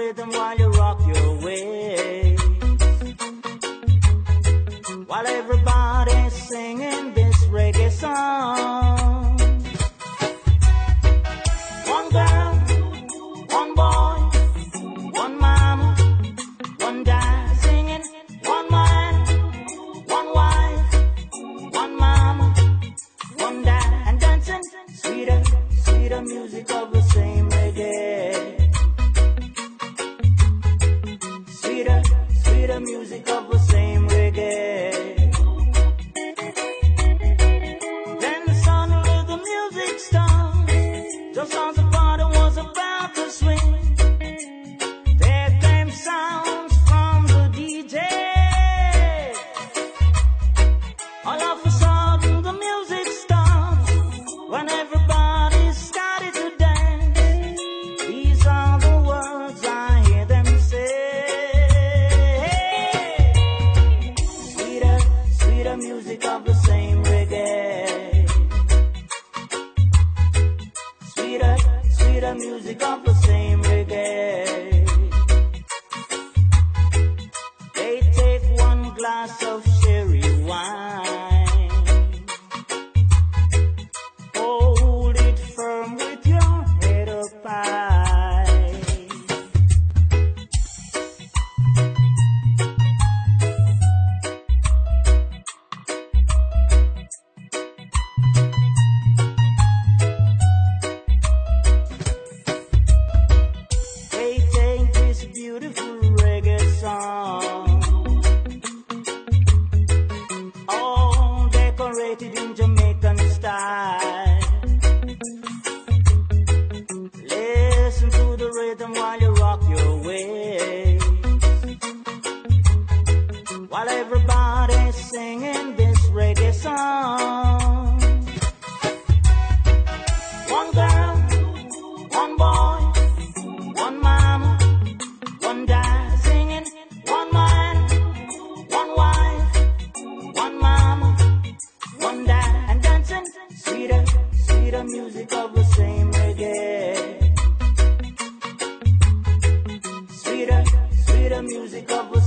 rhythm while you rock your waist. While everybody's singing this reggae song. One girl, one boy, one mama, one dad singing. One man, one wife, one mama, one dad, and dancing. Sweeter, sweeter music of the same reggae. Sweeter, sweeter music of the same reggae. Then suddenly the music stopped, just as the party was about to swing. There came sounds from the DJ. All of a sudden the music stopped when everybody started to dance. These are the words I hear them say. Sweeter, sweeter music of the same reggae. Sweeter, sweeter music of the same reggae. They take one glass of sherry wine. Hold it firm with your head up high. They take this beautiful reggae song, all decorated in Jamaican style. Listen to the rhythm while you rock your waist. While everybody's singing this reggae song. One girl, one boy, one mama, one dad singing. One man, one wife, one mama, one dad, and dancing. Sweeter, sweeter music of the same reggae. Sweeter, sweeter music of the